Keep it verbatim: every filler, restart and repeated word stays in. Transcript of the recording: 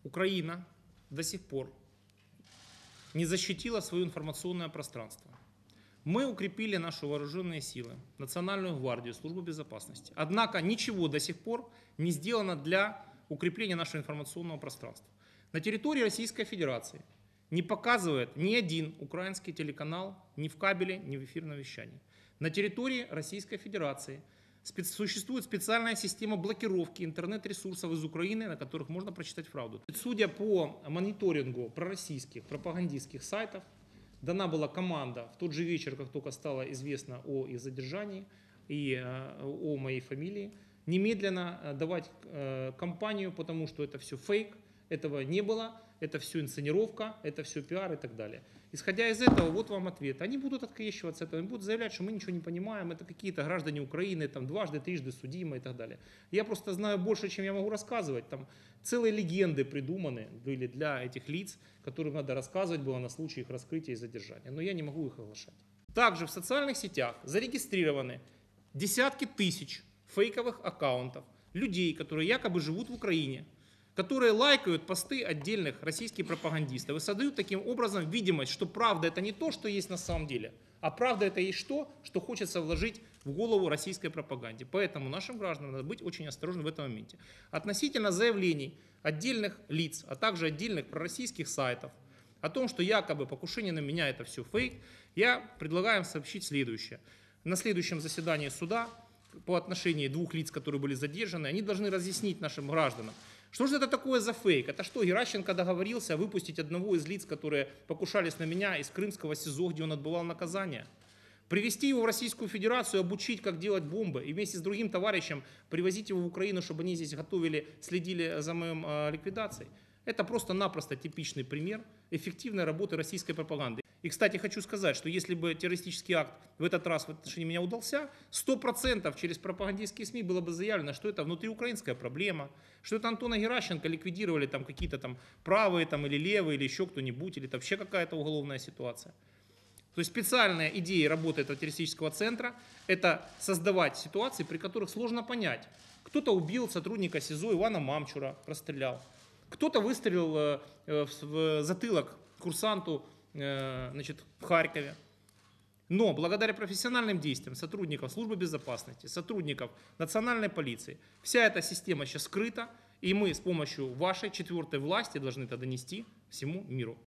Украина до сих пор не защитила свое информационное пространство. Мы укрепили наши вооруженные силы, Национальную гвардию, Службу безопасности. Однако ничего до сих пор не сделано для укрепления нашего информационного пространства. На территории Российской Федерации не показывает ни один украинский телеканал ни в кабеле, ни в эфирном вещании. На территории Российской Федерации спец... существует специальная система блокировки интернет-ресурсов из Украины, на которых можно прочитать правду. Судя по мониторингу пророссийских пропагандистских сайтов, дана была команда в тот же вечер, как только стало известно о их задержании и э, о моей фамилии, немедленно давать э, кампанию, потому что это все фейк, этого не было, это все инсценировка, это все пиар и так далее. Исходя из этого, вот вам ответ. Они будут открещиваться от этого, они будут заявлять, что мы ничего не понимаем, это какие-то граждане Украины, там дважды, трижды судимые и так далее. Я просто знаю больше, чем я могу рассказывать. Там целые легенды придуманы были для этих лиц, которым надо рассказывать было на случай их раскрытия и задержания. Но я не могу их оглашать. Также в социальных сетях зарегистрированы десятки тысяч фейковых аккаунтов людей, которые якобы живут в Украине, которые лайкают посты отдельных российских пропагандистов и создают таким образом видимость, что правда это не то, что есть на самом деле, а правда это есть то, что хочется вложить в голову российской пропаганде. Поэтому нашим гражданам надо быть очень осторожным в этом моменте. Относительно заявлений отдельных лиц, а также отдельных пророссийских сайтов о том, что якобы покушение на меня это все фейк, я предлагаю сообщить следующее. На следующем заседании суда по отношению двух лиц, которые были задержаны, они должны разъяснить нашим гражданам, что же это такое за фейк? Это что, Геращенко договорился выпустить одного из лиц, которые покушались на меня из крымского СИЗО, где он отбывал наказание? Привезти его в Российскую Федерацию, обучить, как делать бомбы, и вместе с другим товарищем привозить его в Украину, чтобы они здесь готовили, следили за моей э, ликвидацией? Это просто-напросто типичный пример эффективной работы российской пропаганды. И, кстати, хочу сказать, что если бы террористический акт в этот раз в отношении меня удался, сто процентов через пропагандистские СМИ было бы заявлено, что это внутриукраинская проблема, что это Антона Геращенко ликвидировали там какие-то там правые там, или левые, или еще кто-нибудь, или это вообще какая-то уголовная ситуация. То есть специальная идея работы этого террористического центра – это создавать ситуации, при которых сложно понять. Кто-то убил сотрудника СИЗО Ивана Мамчура, расстрелял. Кто-то выстрелил в затылок курсанту, значит, в Харькове. Но благодаря профессиональным действиям сотрудников Службы безопасности, сотрудников национальной полиции, вся эта система сейчас скрыта, и мы с помощью вашей четвертой власти должны это донести всему миру.